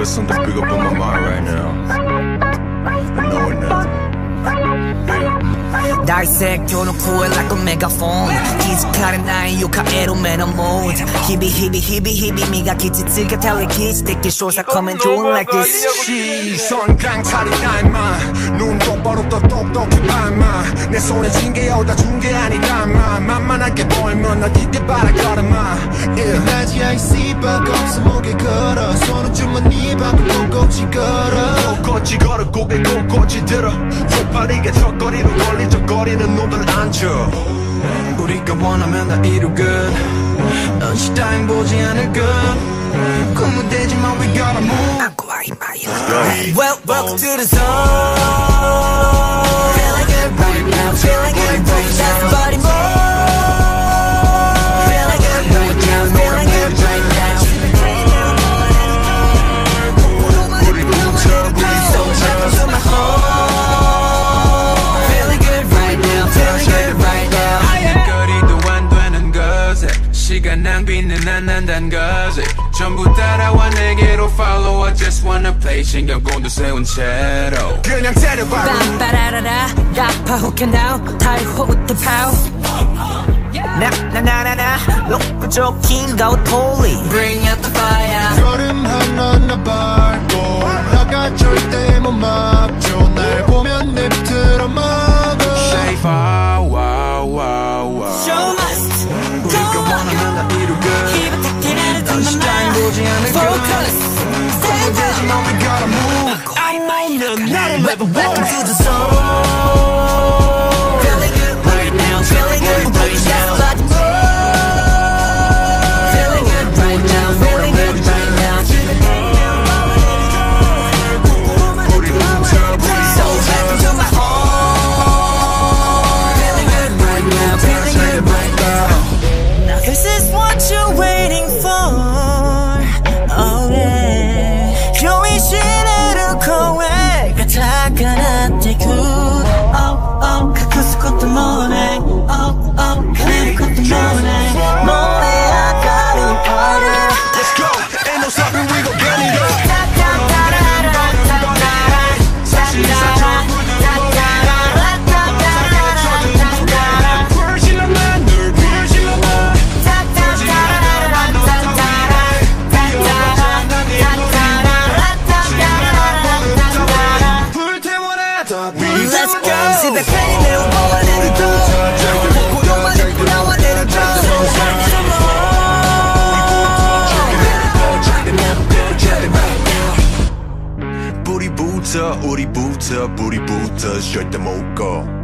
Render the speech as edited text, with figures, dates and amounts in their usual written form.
There's something big up on my mind right now. Knowing that. 날색 켜놓고 like a megaphone 기숙하는 나의 욕하애로 man on mode 히비 미가 기치츠가 달리기 sticky shows are coming doing like this 시선 강탈이다 임마 눈 똑바로 떠 똑똑히 봐 임마 내 손에 쥔 게 여다 준 게 아니다 임마 만만하게 보이면 나 깊게 바라거라 마 낮이 아이씨 바꿔서 목에 걸어 손은 주머니 밖으로 꼿꼿이 걸어 꼿꼿이 걸어 고개 꼿꼿이 들어 폭발이게 턱걸이로 걸리적거리는 놈들 앉혀 우리가 원하면 다 이루건 넌시 따윈 보지 않을 것 고무되지만 we gotta move Welcome to the zone Feeling good right now Feeling good right now Everybody move Feeling good right now Feeling good right now So welcome to my home Feeling good right now Feeling good right now 거리도 안 되는 것에 시간 낭비는 안 한단 것에 전부 따라와 내게로 follow I just wanna play 신경 곤두세운 채로 그냥 때려봐 빰빠라라라 라파 who can now 타이호 우트 파우 나나나나나 높고 긴 가웃 홀리 Bring out the fire 걸음 하나 밟고 나가 절대 못 막죠 날 보면 냅들어 막어 Say wow wow wow wow Show must 우리가 원하면 다 이루건 힘을 탁해내는 넌시 따윈 보지 않을 것 Focus 고무되지만 we gotta move I'm on another level Welcome to the zone Feeling good right now Feeling good right now Feeling good right now Feeling good right now So welcome to my home Feeling good right now Feeling good right now Now this is what you're waiting for Oh yeah 교의실을 거해 가다가나대 그 가끔씩 것도 모네 가내릴 것도 모네 뭐해 아까운 party Let's go ain't no stopping we gon' get it up Let's go 집에 괜히 매운 거와 내를 줘 고요만 입고 나와 내를 줘 뿌리부터 우리부터 뿌리부터 절대 못 가